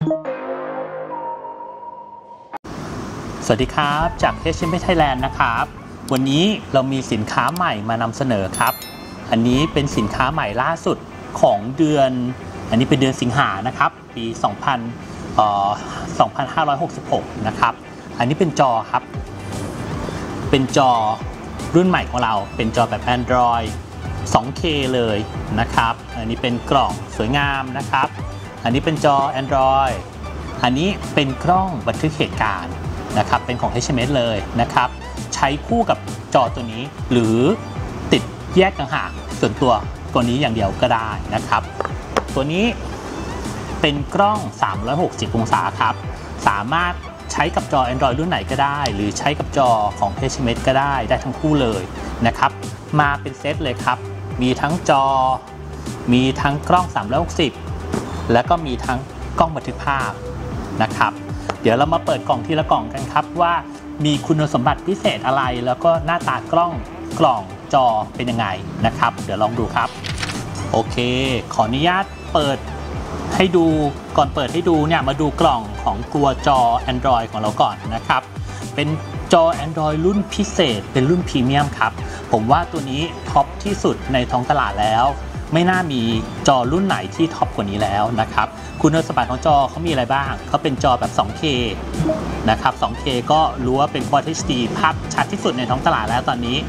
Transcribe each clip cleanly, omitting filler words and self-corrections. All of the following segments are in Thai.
สวัสดีครับจาก HMS Thailand นะครับวันนี้เรามีสินค้าใหม่มานำเสนอครับอันนี้เป็นสินค้าใหม่ล่าสุดของเดือนอันนี้เป็นเดือนสิงหานะครับปี2566นะครับอันนี้เป็นจอครับเป็นจอรุ่นใหม่ของเราเป็นจอแบบ Android 2K เลยนะครับอันนี้เป็นกล่องสวยงามนะครับอันนี้เป็นจอ Android อันนี้เป็นกล้องบันทึกเหตุการณ์นะครับเป็นของ HMS เลยนะครับใช้คู่กับจอตัวนี้หรือติดแยกต่างหากส่วนตัวนี้อย่างเดียวก็ได้นะครับตัวนี้เป็นกล้อง360องศาครับสามารถใช้กับจอ Android รุ่นไหนก็ได้หรือใช้กับจอของ HMS ก็ได้ทั้งคู่เลยนะครับมาเป็นเซตเลยครับมีทั้งจอมีทั้งกล้อง360แล้วก็มีทั้งกล้องบันทึกภาพนะครับเดี๋ยวเรามาเปิดกล่องทีละกล่องกันครับว่ามีคุณสมบัติพิเศษอะไรแล้วก็หน้าตากล่องจอเป็นยังไงนะครับเดี๋ยวลองดูครับโอเคขออนุญาตเปิดให้ดูก่อนเปิดให้ดูเนี่ยมาดูกล่องของตัวจอ Android ของเราก่อนนะครับเป็นจอ Android รุ่นพิเศษเป็นรุ่นพรีเมียมครับผมว่าตัวนี้ท็อปที่สุดในท้องตลาดแล้วไม่น่ามีจอรุ่นไหนที่ท็อปกว่านี้แล้วนะครับคุณสมบัติของจอเขามีอะไรบ้างเขาเป็นจอแบบ 2K นะครับ 2K ก็รู้ว่าเป็น Quad HD ภาพชัดที่สุดในท้องตลาดแล้วตอนนี้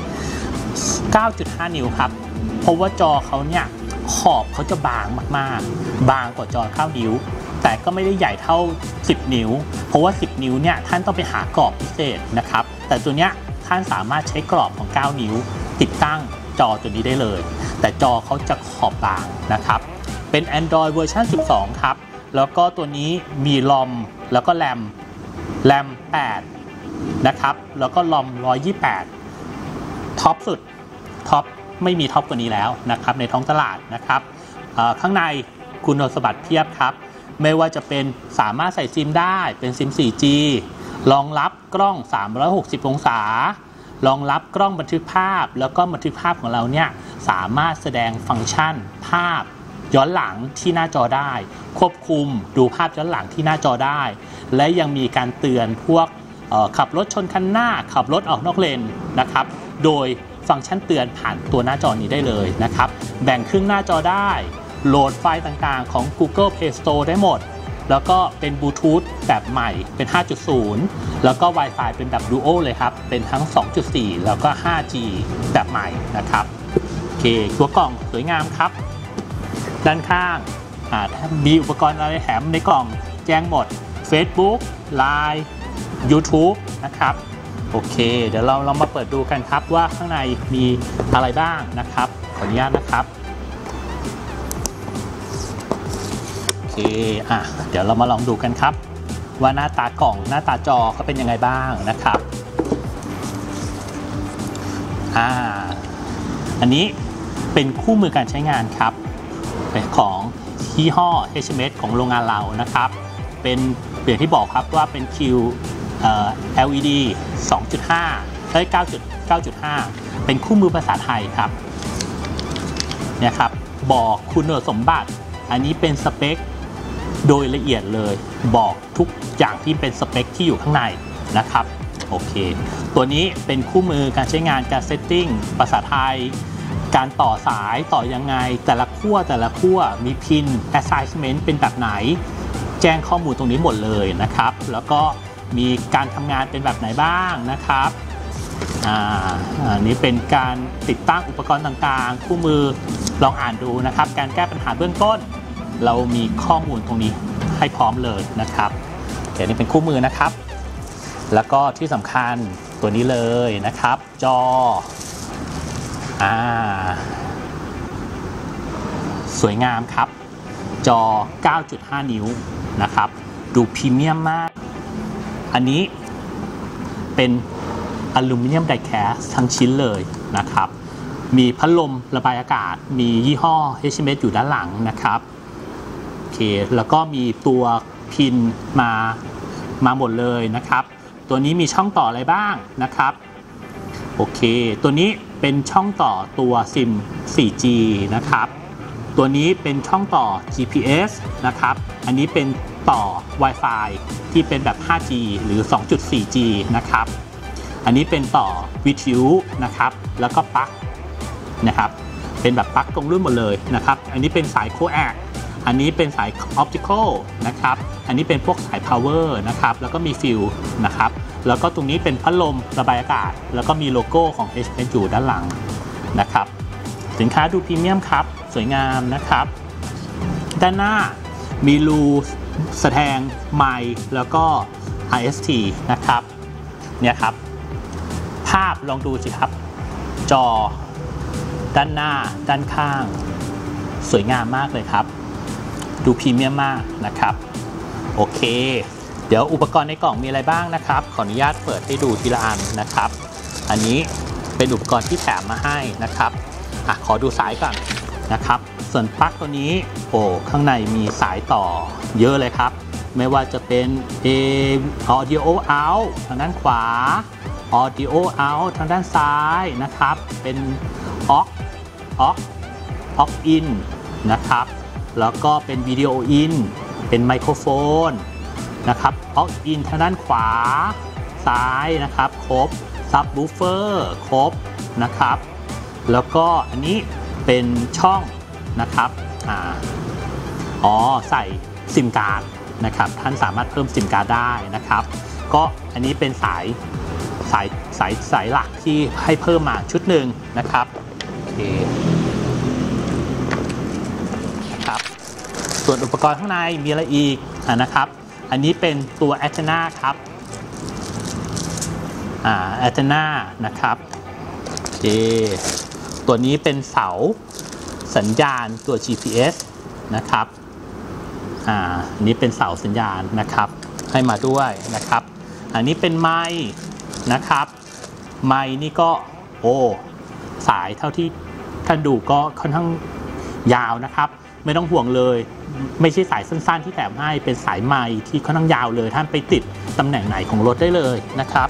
9.5 นิ้วครับเพราะว่าจอเขาเนี่ยขอบเขาจะบางมากๆบางกว่าจอ9นิ้วแต่ก็ไม่ได้ใหญ่เท่า10นิ้วเพราะว่า10นิ้วเนี่ยท่านต้องไปหากรอบพิเศษนะครับแต่ตัวเนี้ยท่านสามารถใช้กรอบของ9นิ้วติดตั้งจอตัวนี้ได้เลยแต่จอเขาจะขอบบางนะครับเป็น Android เวอร์ชัน12ครับแล้วก็ตัวนี้มีลอมแล้วก็แรม8นะครับแล้วก็ลอม128ท็อปสุดท็อปไม่มีท็อปกว่านี้แล้วนะครับในท้องตลาดนะครับข้างในคุณสมบัติเพียบครับไม่ว่าจะเป็นสามารถใส่ซิมได้เป็นซิม 4G รองรับกล้อง360องศารองรับกล้องบันทึกภาพแล้วก็บันทึกภาพของเราเนี่ยสามารถแสดงฟังก์ชันภาพย้อนหลังที่หน้าจอได้ควบคุมดูภาพย้อนหลังที่หน้าจอได้และยังมีการเตือนพวกขับรถชนคันหน้าขับรถออกนอกเลนนะครับโดยฟังก์ชันเตือนผ่านตัวหน้าจอนี้ได้เลยนะครับแบ่งครึ่งหน้าจอได้โหลดไฟล์ต่างๆของ Google Play Store ได้หมดแล้วก็เป็นบลูทูธแบบใหม่เป็น 5.0 แล้วก็ Wi-Fi เป็นแบบ Duo เลยครับเป็นทั้ง 2.4 แล้วก็ 5G แบบใหม่นะครับโอเคตัวกล่องสวยงามครับด้านข้างถ้ามีอุปกรณ์อะไรแถมในกล่องแจ้งหมด Facebook Line YouTube นะครับโอเคเดี๋ยวเรามาเปิดดูกันครับว่าข้างในมีอะไรบ้างนะครับขออนุญาตนะครับโอเคเดี๋ยวเรามาลองดูกันครับว่าหน้าตากล่องหน้าตาจอเขาเป็นยังไงบ้างนะครับอันนี้เป็นคู่มือการใช้งานครับเป็นของยี่ห้อ HMS ของโรงงานเรานะครับเป็นอย่างที่บอกครับว่าเป็น LED 2.5 9.5 เป็นคู่มือภาษาไทยครับเนี่ยครับบอกคุณสมบัติอันนี้เป็นสเปคโดยละเอียดเลยบอกทุกอย่างที่เป็นสเปคที่อยู่ข้างในนะครับโอเคตัวนี้เป็นคู่มือการใช้งานการเซตติ้งภาษาไทยการต่อสายต่อยังไงแต่ละขั้วมีพิน assignment เป็นแบบไหนแจ้งข้อมูลตรงนี้หมดเลยนะครับแล้วก็มีการทำงานเป็นแบบไหนบ้างนะครับอันนี้เป็นการติดตั้งอุปกรณ์ต่างๆคู่มือลองอ่านดูนะครับการแก้ปัญหาเบื้องต้นเรามีข้อมูลตรงนี้ให้พร้อมเลยนะครับเดี๋ยวนี้เป็นคู่มือนะครับแล้วก็ที่สำคัญตัวนี้เลยนะครับจอสวยงามครับจอ 9.5 นิ้วนะครับดูพรีเมียมมากอันนี้เป็นอลูมิเนียมไดแคสทั้งชิ้นเลยนะครับมีพัดลมระบายอากาศมียี่ห้อ HMS อยู่ด้านหลังนะครับโอเคแล้วก็มีตัวพินมาหมดเลยนะครับตัวนี้มีช่องต่ออะไรบ้างนะครับโอเคตัวนี้เป็นช่องต่อตัวซิม 4G นะครับตัวนี้เป็นช่องต่อ GPS นะครับอันนี้เป็นต่อ Wi-Fi ที่เป็นแบบ 5G หรือ 2.4G นะครับอันนี้เป็นต่อวิทยุนะครับแล้วก็ปลั๊กนะครับเป็นแบบปลั๊กตรงรุ่นหมดเลยนะครับอันนี้เป็นสาย Coax อันนี้เป็นสาย Optical นะครับอันนี้เป็นพวกสาย Power นะครับแล้วก็มีฟิลนะครับแล้วก็ตรงนี้เป็นพัดลมระบายอากาศแล้วก็มีโลโก้ของ HP อยู่ด้านหลังนะครับสินค้าดูพรีเมียมครับสวยงามนะครับด้านหน้ามีรูแสดงไมค์แล้วก็ RST นะครับเนี่ยครับภาพลองดูสิครับจอด้านหน้าด้านข้างสวยงามมากเลยครับดูพรีเมียมมากนะครับโอเคเดี๋ยวอุปกรณ์ในกล่องมีอะไรบ้างนะครับขออนุญาตเปิดให้ดูทีละอันนะครับอันนี้เป็นอุปกรณ์ที่แถมมาให้นะครับขอดูสายก่อนนะครับส่วนปลั๊กตัวนี้โอ้ข้างในมีสายต่อเยอะเลยครับไม่ว่าจะเป็น Audio out ทางด้านขวา Audio out ทางด้านซ้ายนะครับเป็น aux in นะครับแล้วก็เป็น Video in เป็นไมโครโฟนนะครับ aux in ทางด้านขวาซ้ายนะครับครบ Subwoofer ครบนะครับแล้วก็อันนี้เป็นช่องนะครับใส่ซิมการ์ดนะครับท่านสามารถเพิ่มซิมการ์ดได้นะครับก็อันนี้เป็นสายหลักที่ให้เพิ่มมาชุดหนึ่งนะครับโอเคนะครับส่วนอุปกรณ์ข้างในมีอะไรอีกนะครับอันนี้เป็นตัวแอนเทนาครับแอนเทนานะครับโอเคตัวนี้เป็นเสาสัญญาณตัว GPS นะครับอันนี้เป็นเสาสัญญาณนะครับให้มาด้วยนะครับอันนี้เป็นไมค์นะครับไมค์นี่ก็สายเท่าที่ท่านดูก็ค่อนข้างยาวนะครับไม่ต้องห่วงเลยไม่ใช่สายสั้นๆที่แถมให้เป็นสายไมค์ที่ค่อนข้างยาวเลยท่านไปติดตำแหน่งไหนของรถได้เลยนะครับ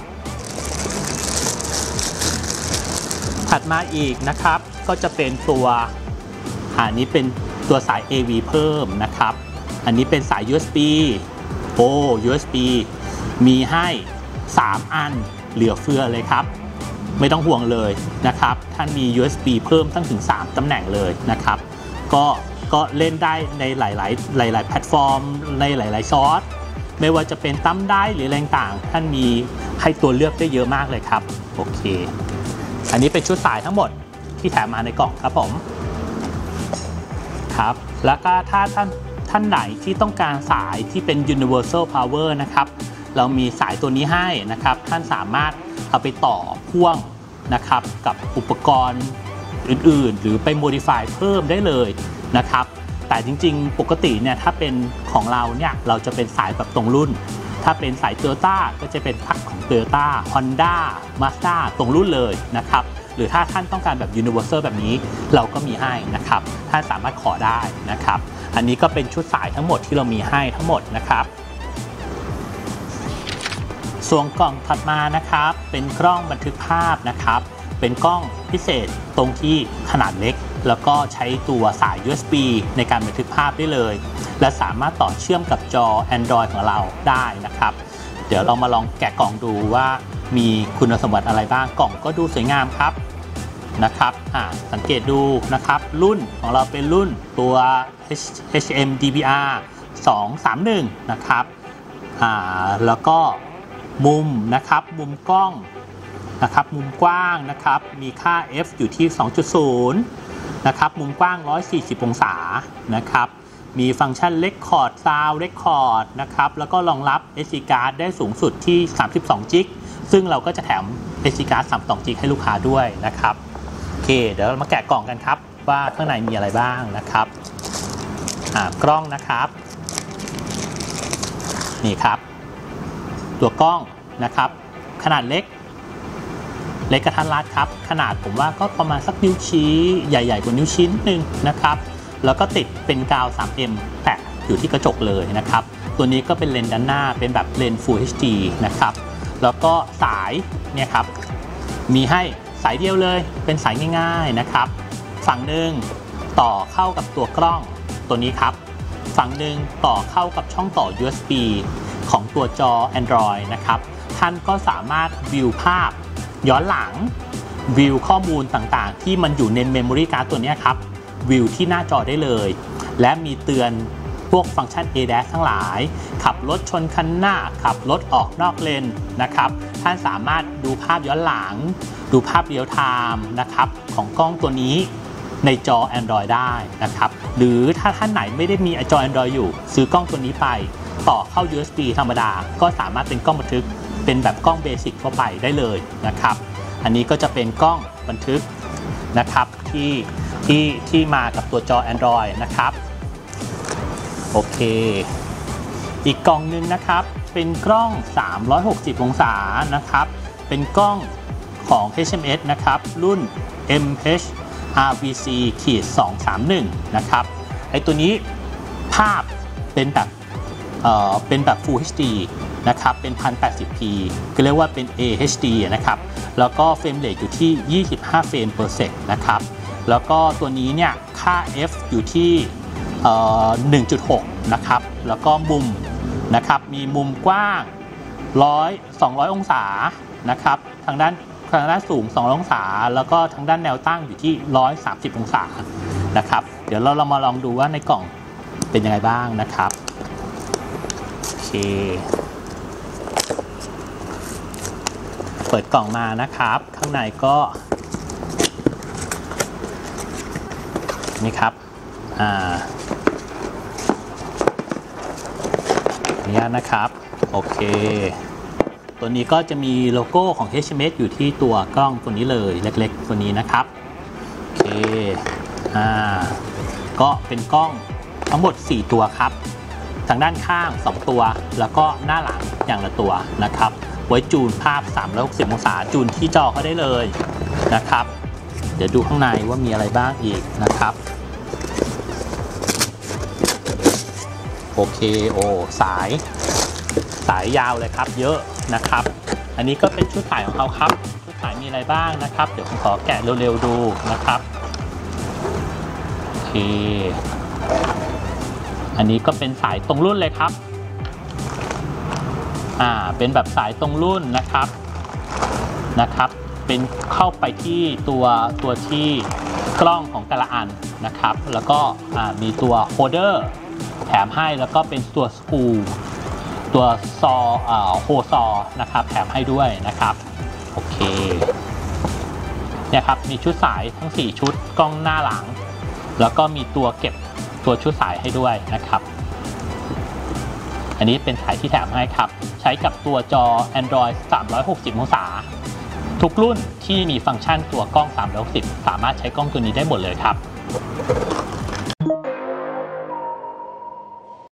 ถัดมาอีกนะครับก็จะเป็นตัวอันนี้เป็นตัวสาย AV เพิ่มนะครับอันนี้เป็นสาย USB USB มีให้3อันเหลือเฟือเลยครับไม่ต้องห่วงเลยนะครับท่านมี USB เพิ่มตั้งถึง3ตำแหน่งเลยนะครับก็เล่นได้ในหลายแพลตฟอร์มในหลายซอร์สไม่ว่าจะเป็นตั้มได้หรืออะไรต่างท่านมีให้ตัวเลือกได้เยอะมากเลยครับโอเคอันนี้เป็นชุดสายทั้งหมดที่แถมมาในกล่องครับผมครับแล้วก็ถ้าท่านไหนที่ต้องการสายที่เป็น Universal Power นะครับเรามีสายตัวนี้ให้นะครับท่านสามารถเอาไปต่อพ่วงนะครับกับอุปกรณ์อื่นๆหรือไป modify เพิ่มได้เลยนะครับแต่จริงๆปกติเนี่ยถ้าเป็นของเราเนี่ยเราจะเป็นสายแบบตรงรุ่นถ้าเป็นสาย Toyota ก็จะเป็นพักของ Toyota Honda Mazda ตรงรุ่นเลยนะครับหรือถ้าท่านต้องการแบบ Universal แบบนี้เราก็มีให้นะครับท่านสามารถขอได้นะครับอันนี้ก็เป็นชุดสายทั้งหมดที่เรามีให้ทั้งหมดนะครับส่วนกล่องถัดมานะครับเป็นกล้องบันทึกภาพนะครับเป็นกล้องพิเศษตรงที่ขนาดเล็กแล้วก็ใช้ตัวสาย USB ในการบันทึกภาพได้เลยและสามารถต่อเชื่อมกับจอ Android ของเราได้นะครับเดี๋ยวเรามาลองแกะกล่องดูว่ามีคุณสมบัติอะไรบ้างกล่องก็ดูสวยงามครับนะครับสังเกตดูนะครับรุ่นของเราเป็นรุ่นตัว HM DVR 231นะครับแล้วก็มุมนะครับมุมกล้องนะครับมุมกว้างนะครับมีค่า f อยู่ที่ 2.0 นะครับมุมกว้าง140องศานะครับมีฟังก์ชัน Record Sound Record นะครับแล้วก็รองรับ SD card ได้สูงสุดที่32 จิกซึ่งเราก็จะแถม SD card 32 จิกให้ลูกค้าด้วยนะครับโอเคเดี๋ยวเรามาแกะกล่องกันครับว่าข้างในมีอะไรบ้างนะครับกล้องนะครับนี่ครับตัวกล้องนะครับขนาดเล็กกระทัดรัดครับขนาดผมว่าก็ประมาณสักนิ้วชี้ใหญ่ๆกว่านิ้วชิ้นนึงนะครับแล้วก็ติดเป็นกาว 3M แปะอยู่ที่กระจกเลยนะครับตัวนี้ก็เป็นเลนส์ด้านหน้าเป็นแบบเลนส์ Full HD นะครับแล้วก็สายเนี่ยครับมีให้สายเดียวเลยเป็นสายง่ายๆนะครับฝั่งหนึ่งต่อเข้ากับตัวกล้องตัวนี้ครับฝั่งหนึ่งต่อเข้ากับช่องต่อ USB ของตัวจอ Android นะครับท่านก็สามารถวิวภาพย้อนหลังวิวข้อมูลต่างๆที่มันอยู่ใน Memory Card ตัวนี้ครับวิวที่หน้าจอได้เลยและมีเตือนพวกฟังก์ชัน ADAS ทั้งหลายขับรถชนคันหน้าขับรถออกนอกเลนนะครับท่านสามารถดูภาพย้อนหลังดูภาพเรียลไทม์นะครับของกล้องตัวนี้ในจอ Android ได้นะครับหรือถ้าท่านไหนไม่ได้มีจอ Android อยู่ซื้อกล้องตัวนี้ไปต่อเข้า USB ธรรมดาก็สามารถเป็นกล้องบันทึกเป็นแบบกล้องเบสิกทั่วไปได้เลยนะครับอันนี้ก็จะเป็นกล้องบันทึกนะครับที่มากับตัวจอ Android นะครับโอเคอีกกล่องนึงนะครับเป็นกล้อง360องศานะครับเป็นกล้องของ HMS นะครับรุ่น MH-RVC-231 นะครับไอตัวนี้ภาพเป็นแบบ Full HD นะครับเป็น 1080p ก็เรียกว่าเป็น AHD นะครับแล้วก็เฟรมเรทอยู่ที่25เฟรม per sec นะครับแล้วก็ตัวนี้เนี่ยค่า f อยู่ที่1.6 นะครับแล้วก็มุมนะครับมีมุมกว้าง200 องศานะครับทางด้านสูง200 องศาแล้วก็ทางด้านแนวตั้งอยู่ที่130 องศานะครับเดี๋ยวเรามาลองดูว่าในกล่องเป็นยังไงบ้างนะครับโอเคเปิดกล่องมานะครับข้างในก็นี่ครับนี่นะครับโอเคตัวนี้ก็จะมีโลโก้ของ HMS อยู่ที่ตัวกล้องตัวนี้เลยเล็กๆตัวนี้นะครับโอเคก็เป็นกล้องทั้งหมด4ตัวครับทางด้านข้าง2ตัวแล้วก็หน้าหลังอย่างละตัวนะครับไว้จูนภาพ360องศาจูนที่จอเขาได้เลยนะครับเดี๋ยวดูข้างในว่ามีอะไรบ้างอีกนะครับโอเคโอ้สายยาวเลยครับเยอะนะครับอันนี้ก็เป็นชุดถ่ายของเขาครับชุดถ่ายมีอะไรบ้างนะครับเดี๋ยวผมขอแกะเร็วๆดูนะครับโอเคอันนี้ก็เป็นสายตรงรุ่นเลยครับเป็นแบบสายตรงรุ่นนะครับเป็นเข้าไปที่ตัวที่กล้องของแต่ละอันนะครับแล้วก็มีตัวโฮลเดอร์แถมให้แล้วก็เป็นตัวสกรูตัวซอโฮซอนะครับแถมให้ด้วยนะครับโอเคเนี่ยครับมีชุดสายทั้ง4ชุดกล้องหน้าหลังแล้วก็มีตัวเก็บตัวชุดสายให้ด้วยนะครับอันนี้เป็นสายที่แถมให้ครับใช้กับตัวจอ Android 360องศาทุกรุ่นที่มีฟังก์ชันตัวกล้อง360สามารถใช้กล้องตัวนี้ได้หมดเลยครับ